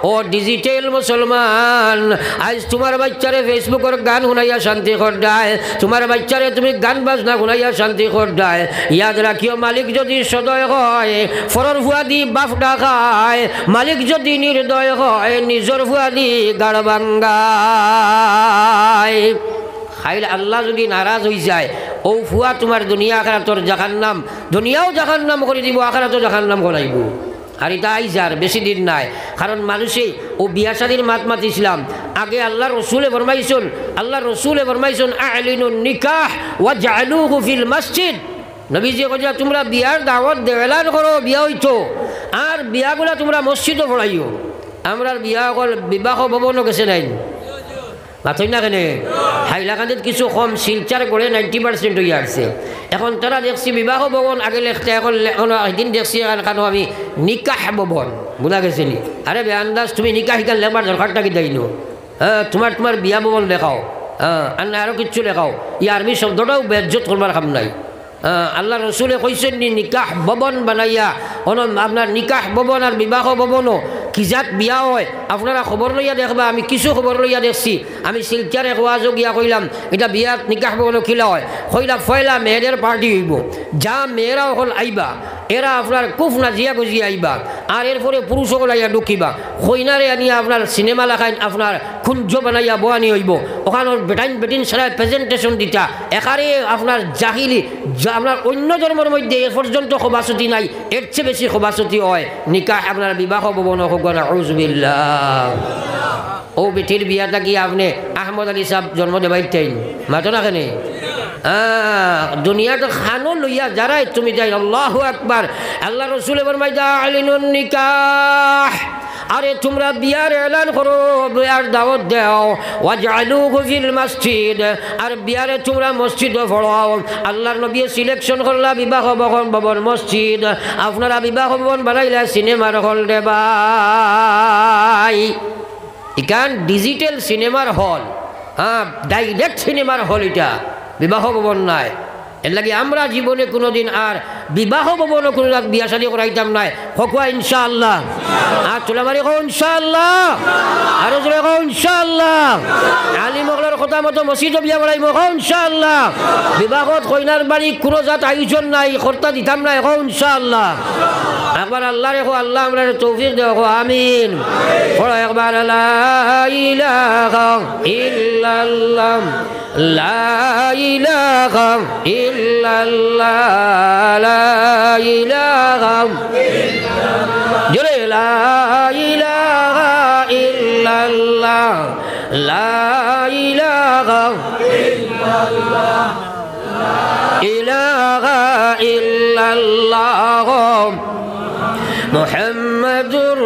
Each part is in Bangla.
ও ডিজিটাল মুসলমান, আজ তোমার বাচ্চারে ফেসবুকের গান শুনাইয়া শান্তি করদায়, তোমার বাচ্চারে তুমি গান বাজনা শুনাইয়া শান্তি করদায়। ইয়াদ রাখিও, মালিক যদি সদয় হয় ফরর ভুয়া দি বাফ ডাকায়, মালিক যদি নির্দয় হয় নিজর ভুয়া দি গাড় ভাঙ্গায়। খাইলে আল্লাহ যদি নারাজ হয়ে যায়, ও ফুয়া তোমার দুনিয়া আখিরাতর জাহান্নাম, দুনিয়াও জাহান্নাম করে দিব, আখিরাতও জাহান্নাম করাইব। আর এটা আইজার বেশি দিন নাই, কারণ মানুষে ও বিয়া শাদীর মাত মাতিছিলাম আগে আল্লাহ রসুলে ফরমাইছেন, আল্লাহ রসুলে ফরমাইছেন আ'লিনুন নিকাহ ওয়া জা'লুহু ফিল মসজিদ। নবীজি কইলা তোমরা বিয়ার দাওয়াত দেওয়ালান করো, বিয়া হইতো, আর বিয়াগুলা তোমরা মসজিদও পড়াইও। আমরা বিয়া অকল বিবাহ ভবনও গেছে নাই, মাথই না কেনে হাইলাকান্দিত কিছু কম, শিলচার করে 90% হয়ে আসছে। এখন তারা দেখছি বিবাহ ভবন আগে লেখতে, এখন একদিন দেখছি কেন আমি নিকাহ ভবন বোঝা গেছে নি। আরে বে আন্দাজ, তুমি নিকাহ শিকার লেখবার দরকারটা কি দেয়নো? হ্যাঁ, তোমার বিয়া ভবন লেখাও, হ্যাঁ, আর না আরও কিচ্ছু লেখাও। ই আরবি শব্দটাও বেজ্জত করবার কাম নাই। আল্লাহ রসুলে কইছেন নি নিকাহ ভবন বানাইয়া, আপনার নিকাহ ভবন আর বিবাহ ভবনও কি জাত বিয়া হয় আপনারা খবর লইয়া দেখবা। আমি কিছু খবর লইয়া দেখছি, আমি শিলচারে ওয়াজও গিয়া কইলাম এটা বিয়াত নিকাহ ভবনও খিলা হয়। কইলা ফয়লা মেয়েদের পার্টি হইব, যা মেয়েরা হল আইবা, এরা আপনার কুফ না জিয়া গুজিয়া আইবা, আর এরপরে পুরুষ সকল আইয়া ঢুকিবা। কইনারে আনিয়া আপনার সিনেমা লেখাইন, আপনার খুঞ্জ বানাইয়া বোয়ানি হইব, ওখানোর বেটাইন বেটিন সারা প্রেজেন্টেশন দিতা। একারে আপনার জাহিলি, আপনার অন্য ধর্মের মধ্যে এ পর্যন্ত খোবাসতি নাই, এর চেয়ে বেশি খোবাসতি হয় নিকাহ আপনার বিবাহ ভবন হোক না। আউযুবিল্লাহ। ও বেটির বিয়াটা কি আপনি আহমদ আলী সাহেব জন্ম দেবাইতেন মাতো না কেন? দুনিয়াটা খানো লইয়া যারাই তুমি যাই, আল্লাহু আকবার। আল্লাহ রসুল ফরমাইদা আ'লিনুন নিকাহ, আরে তোমরা বিয়ার এলান করো, বিয়ার দাওয়াত দাও, ওয়াজআলুহু ফিল মসজিদ, আর বিয়ারে তোমরা মসজিদে পড়াও। আল্লাহর নবী সিলেকশন করলা বিবাহ ভবন মসজিদ, আপনারা বিবাহ ভবন বানাইলা সিনেমার হল দেবাই। ইকান ডিজিটাল সিনেমার হল, হ্যাঁ, ডাইরেক্ট সিনেমার হল, এটা বিবাহ ভবন নাই। এর লাগে আমরা জীবনে কোনোদিন আর বিবাহ ভবনও কোনো বিয়া শাদী করাইতাম নাই। হকুয়া ইনশাআল্লাহ, আর তোলামারি কো ইনশাআল্লাহ, আরো জোরে কো ইনশাআল্লাহ। আলিমগলের কথা মতো মসজিদও বিয়া করাইব কো ইনশাআল্লাহ। বিবাহত কইনার বাড়ি কোনো জাত আয়োজন নাই, কর্তা দিতাম নাই কো ইনশাআল্লাহ। একবার আল্লাহ রেখো, আল্লাহ আমরা তৌফিক দেও কো আমিন। পড়ো একবার লা ইলাহা ইল্লাল্লাহ, লা ইলাহা ইল্লাল্লাহ, লা ইলাহা ইল্লাল্লাহ, জোরে লা ইলাহা ইল্লাল্লাহ, লা ইলাহা ইল্লাল্লাহ, ইলাহা ইল্লাল্লাহ মুহাম্মাদুর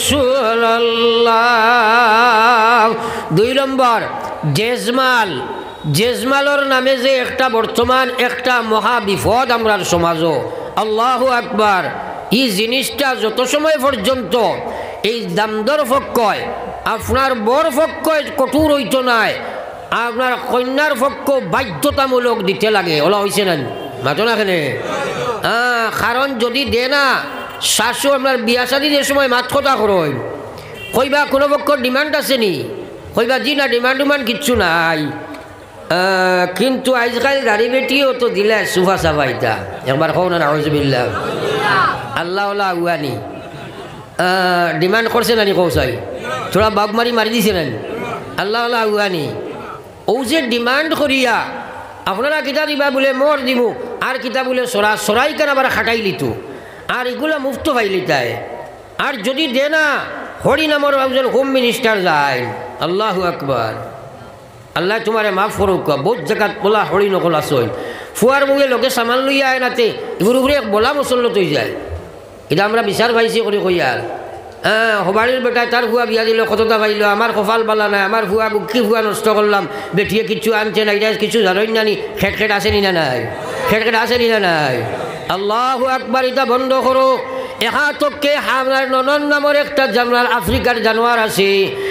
রাসূলুল্লাহ। 2 নম্বর জেজমাল। জেজমালর নামে যে একটা বর্তমান একটা মহা বিপদ আমরার সমাজও, আল্লাহু আকবার। এই জিনিসটা যত সময় পর্যন্ত এই দামদর পক্ষয় আপনার বর পক্ষয় কঠোর হইতো নাই, আপনার কন্যার পক্ষ বাধ্যতামূলক দিতে লাগে। ওলা হয়েছে না মাতো না কেন? কারণ যদি দে না, শাশু আপনার বিয়া শাদীর সময় মাত কথা করই, কইবা কোনো পক্ষ ডিমান্ড আছে নি, কইবা জি না, ডিমান্ড ডিমান্ড কিচ্ছু নাই। কিন্তু আজকাল গাড়ি বেটিও তো দিলে সুফা সাফাইতা, একবার কও না নাউযুবিল্লাহ। আল্লাহ আগুয়ানি ডিমান্ড করছে নানি, কৌ চাই থোড়া বাঘমারি মারি দিছে নানি, আল্লাহ আগুয়ানি। ও যে ডিমান্ড করিয়া আপনারা কিতা দিবা বলে মর দিব, আর কিতা বলে সরাই কেন আবার খাটাই লিতো, আর এগুলা মুফত পাইলি তাই। আর যদি দে না, হরি নামর একজন হোম মিনিস্টার যায়, আল্লাহু আকবার। আল্লাহ তোমারে মাফ করুক। বহুত জায়গাত বলা হরি নকল আসল, ফুয়ার মুখে লোকে সামান লইয়া আয় নাতে, এগুলো উপরে বলা মুসল্লত হয়ে যায়। এটা আমরা বিচার পাইছি করে কইয়ার। হবাড়ির বেটায় তার ফুয়া বিয়া দিল, কতটা পাইল, আমার কপাল বালা নাই, আমার ফুয়া কি ফুয়া নষ্ট করলাম, বেটিয়ে কিছু আনছে না, এটা কিছু জানোই না নি, খেট খেট আসেনি না নাই, খেট খেট আসেনি না নাই। আল্লাহু আকবার। এটা বন্ধ করো। এহাতকে আপনার ননন নামের একটা জানোয়ার, আফ্রিকার জানোয়ার আছে,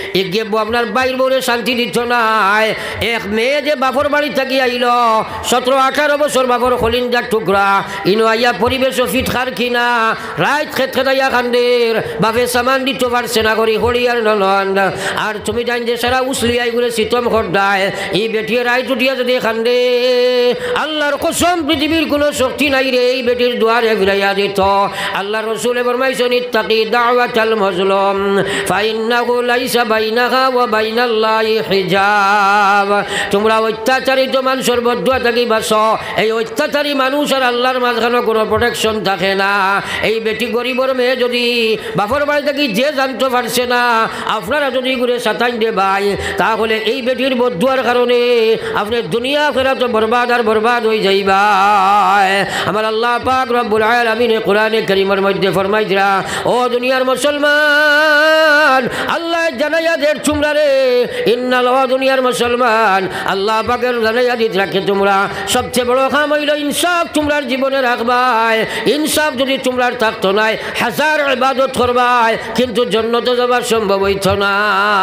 এগিয়ে আপনার বাইর বউরে শান্তি দিত নাই। এক মেয়ে যে বাপর বাড়ি থাকি আইল 17-18 বছর বাপর খলিঞ্জার টুকরা ইনো আইয়া পরিবেশ ফিট খার কিনা রাইত খেত খেতাইয়া খান্দের বাপে সামান দিতে পারছে না করি হরিয়ার ননদ। আর তুমি জান যে সারা উসলিয়াই ঘুরে শীতম খড্ডায় এই বেটিয়ে রাইত উঠিয়া যদি খান্দে আল্লাহর কসম পৃথিবীর কোনো শক্তি নাই রে এই বেটির দুয়ারে ফিরাইয়া দিত। আল্লাহ রসুলে ফরমাইছেন ইত্তাকি দাওয়াতাল মাজলুম ফাইন্নাহু লাইসা বাইনাহা ওয়া বাইনাল্লাহি হিজাব। তোমরা অত্যাচারিত মানুষের বদুয়া থাকি বাঁচো। এই অত্যাচারী মানুষ আর আল্লাহর মাঝখানে কোনো প্রোটেকশন থাকে না। এই বেটি গরিবর মেয়ে যদি বাপর বাড়ি থাকি যে জানতে পারছে না আপনারা যদি ঘুরে সাতাইন দে ভাই তাহলে এই বেটির বদুয়ার কারণে আপনার দুনিয়া ফেরা তো বরবাদ আর বরবাদ হয়ে যাইবা। আমার আল্লাহ পাক রব্বুল আলামিন কোরআনে কারীমের মধ্যে ফরমাইছিরা ও দুনিয়ার মুসলমান আল্লাহ জানাইয়া দের তোমরা রে ইন্নাল ও দুনিয়ার মুসলমান আল্লাহ পাকের জানাইয়া দিত রাখে তোমরা সবচেয়ে বড় কাম হইল ইনসাফ তোমরার জীবনে রাখবাই। ইনসাফ যদি তোমরার থাকতো নাই হাজার ইবাদত করবাই কিন্তু জান্নাতে যাবার সম্ভব হইত না।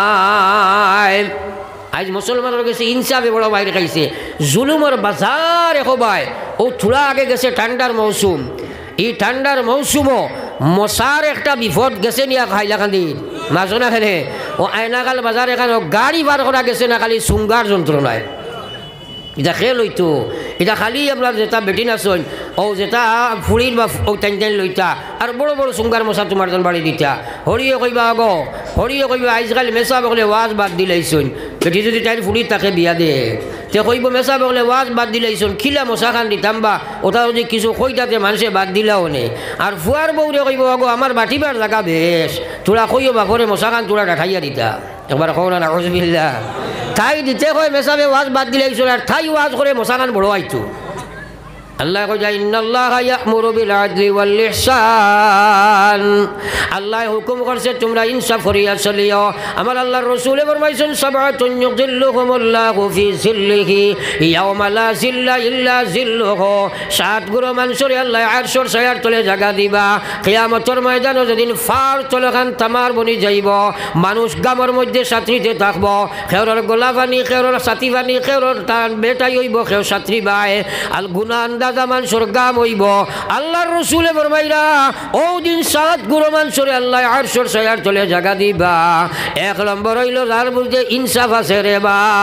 আজ মুসলমানের কাছে ইনসাফে বড় বাইরে খাইছে জুলুমের বাজার এখবাই। ও থোড়া আগে গেছে ঠান্ডার মৌসুম। এই ঠান্ডার মৌসুমও মশার একটা বিপদ গেছে নিয়া খাইলাখান্দির মাঝো না খেলে ও আয়নাকাল বাজার এখানে গাড়ি বার করা গেছে না খালি সুঙ্গার যন্ত্রণায়। এটা খেল হইতো এটা খালি আপনার যেটা বেটি নাচন ও যেটা ফুড়ির বা ও টাইন টাইন লইতা আর বড় বড় সুঙ্গার মশা তোমার জন বাড়ি দিতা হরিয়ে কইবা আগ হরিয়ে কইবা আজকাল মেসা বকলে ওয়াজ বাদ দিলাইছুন। বেটি যদি টাইম ফুড়ি তাকে বিয়া দে তে কইব মেসা বকলে ওয়াজ বাদ দিলাইছুন খিলা মশা খান দিতাম বা ওটা যদি কিছু কইতাতে মানুষে বাদ দিলাও নে। আর ফুয়ার বউরে কইব আগ আমার বাটিবার জায়গা বেশ তোরা কইও বাপরে মশা খান তোরা ঠাইয়া দিতা একবার কও না নাউজুবিল্লাহ। তাই দিতে কয় মেসাবে ওয়াজ বাদ দিলাইছুন আর তাই ওয়াজ করে মশা খান বড় আইতো। আল্লাহ কয় ইন্নাল্লাহা ইয়া'মুরু বিল আদলি ওয়াল ইহসান। আল্লাহ হুকুম করছে তোমরা ইনসাফ করিয়া চলিও। আমার আল্লাহর রাসূল ফরমাইছেন সাবআতুন ইউযিল্লুহুমুল্লাহু ফি জিল্লিহি ইয়াওমা লা জিল্লা ইল্লা জিল্লুহু। 7 গুরু মানুষের আল্লাহ আরশের ছায়ার তলে জায়গা দিবা। কিয়ামতের ময়দানে যেদিন ফার তলখান তামার বনি যাইব মানুষ গামের মধ্যে ছাত্রীতে থাকব খেওরের গোলা পানি খেওরের ছাতি পানি খেওরের টান বেটাই হইব খেও ছাত্রী বাই আল গুনাহ জামান সরগাম হইব। আল্লাহর রাসূলে ফরমাইরা ও দিন 7 গুরু মানুষের আল্লাহ আরশের ছায়ার তলে জায়গা দিবা। 1 নম্বর হইল যার মধ্যে ইনসাফ আছে রে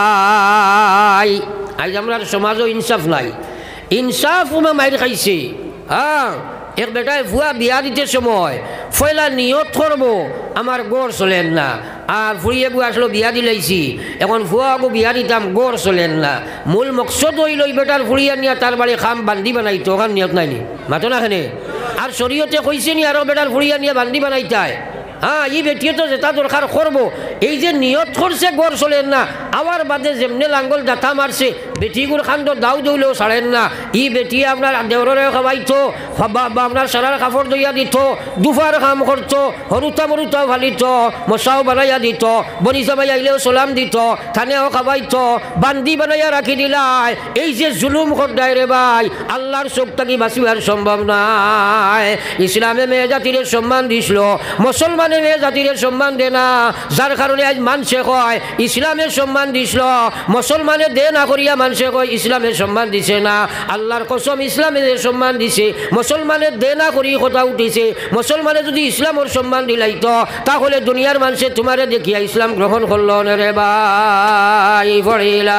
ভাই। আজ আমরা সমাজও ইনসাফ নাই। ইনসাফ মাইর খাইছে। হ্যাঁ এক বেটায় ভুয়া বিয়া দিতে সময় ফয়লা নিয়ত করবো আমার গড় চলেন না আর ফুরিয়ে গু আসলো বিয়া দিলাইছি এখন ভুয়া আগু বিয়া দিতাম গড় চলেন না। মূল মকসদ হইল বেটার ফুরিয়া নিয়ে তার বাড়ি খাম বান্দি বানাইতো ওখান নিয়ত নাইনি মাতো না খানে আর শরীয়তে কইছে নি আরো বেটার ফুরিয়া নিয়ে বান্দি বানাইতায়। হ্যাঁ এই বেটিয়ে তো যেটা দরকার করবো এই যে নিয়ত করছে গড় চলেন না আবার বাদে যেমনে লাঙ্গল দাতা মারছে বেটিগুর খান্ড দাও দইলেও ছাড়েন না। ই বেটি আপনার দেওরে খাওয়াইতো বা আপনার সারার কাপড় দইয়া দিত দুফার কাম করতো হরুতা মরুতাও ফালিত মশাও বানাইয়া দিত বনিসা ভাই আইলেও সালাম দিত থানেও খাওয়াইতো বান্দি বানাইয়া রাখি দিলাই। এই যে জুলুম করদায় রে ভাই আল্লাহর চোখ থাকি বাঁচিবার সম্ভব নাই। ইসলামে মেয়ে জাতির সম্মান দিছিল মুসলমানে মেয়ে জাতির সম্মান দে না যার কারণে আজ মানুষে কয় ইসলামের সম্মান দিছিল মুসলমানে দে না করিয়া মানুষে কয় ইসলামের সম্মান দিছে না। আল্লাহর কসম ইসলামের সম্মান দিছে মুসলমানের দে না করি কথা উঠিছে। মুসলমানে যদি ইসলামের সম্মান দিলাইতো তাহলে দুনিয়ার মানুষে তোমারে দেখিয়া ইসলাম গ্রহণ করল রে ভাই। লা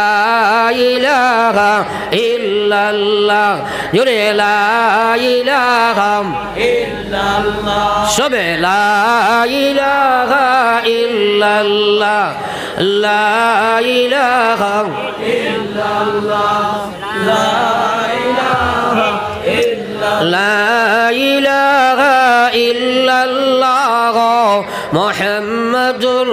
ইলাহা ইল্লাল্লাহ জোরে লা ইলাহা ইল্লাল্লাহ সবে লা ইলাহা ইল্লাল্লাহ লা ইলাহা ইল্লাল্লাহ লা ইলাহা ইল্লাল্লাহ লা ইলাহা ইল্লাল্লাহ মুহাম্মাদুর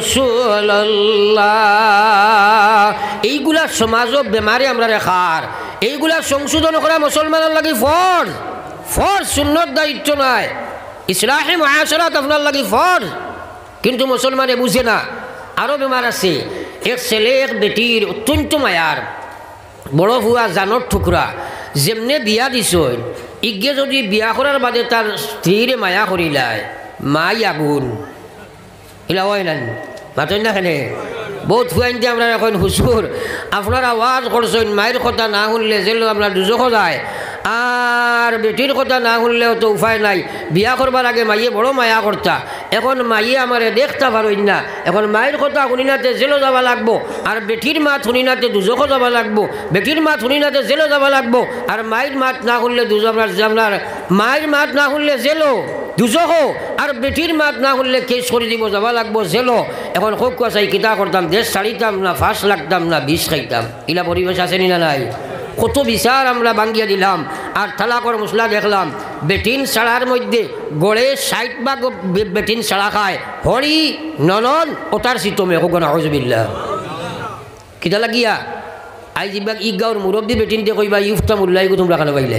রাসূলুল্লাহ। এইগুলা সমাজও বেমারে আমরা রেখার এইগুলা সংশোধন করা মুসলমানের লাগি ফরজ ফরজ সুন্নত দায়িত্ব নয়। ইসলাহে মুআশারাত আপনার লাগি ফরজ কিন্তু মুসলমানে বুঝে না। আরও বেমার আছে এক ছেলে এক বেটির অত্যন্ত মায়ার বড় হুয়া জানোর ঠুকরা যেমনে বিয়া দিছ ইগে যদি বিয়া করার বাদে তার স্ত্রীরে মায়া করিলায় মাই আগুন এলা হয় না মাতই না কেনে বহুত ফুয়াইনতে আমরা এখন হুসুর আপনারা আওয়াজ করছেন মায়ের কথা না শুনলে যেন আপনার দুজখ যায় আর বেটির কথা না শুনলেও তো উপায় নাই বিয়া করবার আগে মাইয়ে বড় মায়া করতা এখন মাইয়ে আমারে দেখতে পারই না এখন মায়ের কথা শুনিনাতে জেলো যাবা লাগবো আর বেটির মাত শুনিনাতে দুজখ যাবা লাগবো বেটির মাত শুনিনাতে জেলো যাবা লাগবো আর মায়ের মাত না শুনলে আপনার মায়ের মাত না শুনলে জেলো দুজখ আর বেটির মাত না শুনলে কেস করে দিব যাবা লাগবো জেলো এখন খুব কুয়াশাই কিতা করতাম দেশ ছাড়িতাম না ফাঁস লাগতাম না বিষ খাইতাম ইলা পরিবেশ আসেনি না নাই কত বিচার আমরা ভাঙ্গিয়া দিলাম আর তালাকর মশলা দেখলাম বেটিন ছাড়ার মধ্যে গড়ে 60 ভাগ বেটিন ছাড়া খায় হরি ননন ওটার সিতমে হোক না হজবিল্লা কিতা লাগিয়া আই যিবাক ই গাঁৱৰ মুৰব্বী বেটিন দিয়ে কইবা ইউফটা মুল্লাই তোমরা খানো পাইলে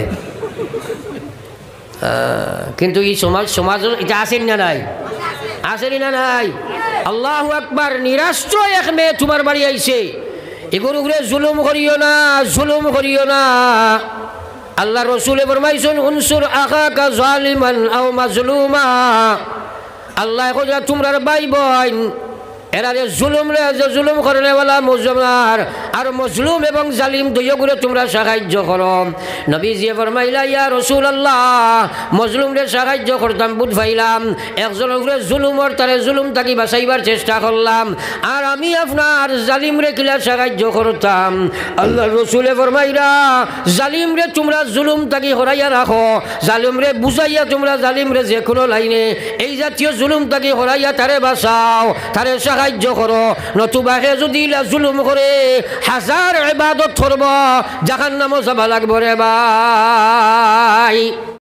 কিন্তু এই সমাজ এটা আসেন না নাই আসেনি না নাই আল্লাহু আকবার নিরাশ্র এক মেয়ে তোমার বাড়ি আইছে এগুলো জুলুম করিও না জুলুম করিও না আল্লাহ রসুলে ফরমাইছেন উনসুর আখাকা জালিমান আও মাজলুমা আল্লাহ কইয়া তোমরা ভাই বোন এরা যে জুলুম করেনেওয়ালা মুজলুমার আর মজলুম এবং জালিম দুইগুলো তোমরা সাহায্য করো নবীজি ফরমাইলা ইয়া রাসূলুল্লাহ মজলুমরে সাহায্য করতাম বুঝ পাইলাম একজনের উপরে জুলুমর তারে জুলুম থাকি বাঁচাইবার চেষ্টা করলাম আর আমি আপনার জালিমরে কিলা সাহায্য করতাম আল্লাহ রসুলে ফরমাইলা জালিমরে তোমরা জুলুম থাকি হরাইয়া রাখো জালিমরে বুঝাইয়া তোমরা জালিমরে যে কোনো লাইনে এই জাতীয় জুলুম থাকি হরাইয়া তারে বাঁচাও তারে সাহায্য করো নতুবাকে যদি জুলুম করে হাজার ইবাদত করব জাহান্নামে যাবা লাগবে রে ভাই।